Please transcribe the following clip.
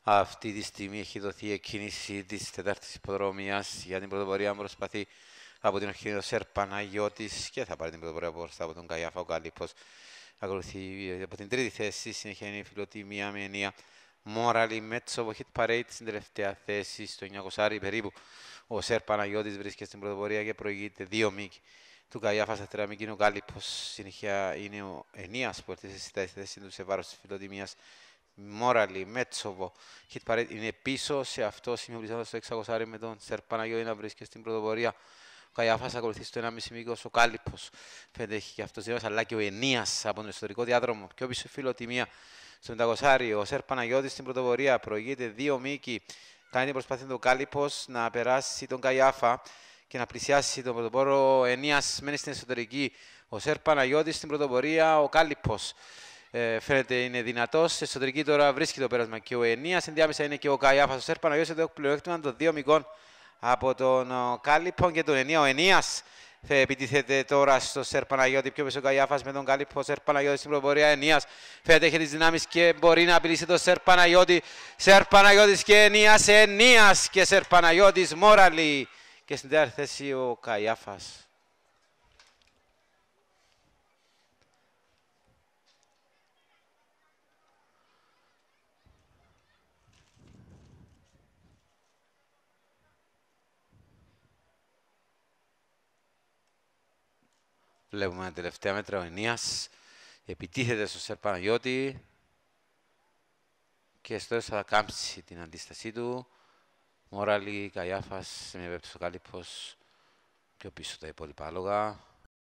Αυτή τη στιγμή έχει δοθεί εκκίνηση της 4ης υποδρομίας για την πρωτοπορία που προσπαθεί από την αρχή ο Σερ Παναγιώτης και θα πάρει την πρωτοπορία από τον Καϊάφα ο Κάλιπος. Ακολουθεί από την τρίτη θέση, συνέχεια είναι η Φιλοτιμία με ενία Μόραλη Μέτσοβο Hit Parade στην τελευταία θέση, στο 900 περίπου. Ο Σερ Παναγιώτης βρίσκεται στην πρωτοπορία και προηγείται 2 μήκη του Καϊάφα στα 3 μήκη. Ο Κάλιπος συνέχεια είναι ο Ενίας που έρθει στη θέση του σε βάρος της Φιλοτιμίας. Μόραλη, Μέτσοβο, Hit Parade είναι πίσω σε αυτό σημείο στο 600 με τον Σερ Παναγιώτη να βρίσκεται στην πρωτοπορία. Ο Καϊάφας ακολουθεί στο 1,5 μήκος, ο Κάλιπος φαίνεται έχει και αυτός δυνάμεις, αλλά και ο Ενίας από τον εσωτερικό διάδρομο. Πιο πίσω Φιλοτιμία στο 500, ο Σερ Παναγιώτης στην πρωτοπορία προηγείται 2 μήκη. Κάνει την προσπάθεια του Κάλιπος να περάσει τον Καϊάφα και να πλησιάσει τον πρωτοπόρο. Ο Ενίας μένει στην εσωτερική, ο Σερ Παναγιώτης στην πρωτοπορία, ο Κάλιπος. Φαίνεται είναι δυνατός. Σε εσωτερική τώρα βρίσκει το πέρασμα και ο Ενίας. Ενδιάμεσα είναι και ο Καϊάφας. Ο Σερ Παναγιώτης εδώ έχει πλεονέκτημα των 2 μικών από τον Κάλιπο και τον Ενία. Ο Ενίας επιτίθεται τώρα στο Σερ Παναγιώτη. Πιο πίσω ο Καϊάφας με τον Κάλιπο. Ο Σερ Παναγιώτης στην προπορία. Ενίας φαίνεται έχει τις δυνάμεις και μπορεί να απειλήσει τον Σερ Παναγιώτη. Σερ Παναγιώτης και Ενίας. Ενίας και Σερ Παναγιώτης. Μόραλη. Και στην τέταρτη θέση ο Καϊάφας. Βλέπουμε τα τελευταία μέτρα ο Ενίας επιτίθεται στο Σερ Παναγιώτη και στο θα κάμψει την αντίστασή του. Μόραλη, Καϊάφας, με ο Κάλιπος πιο πίσω τα υπόλοιπα άλογα.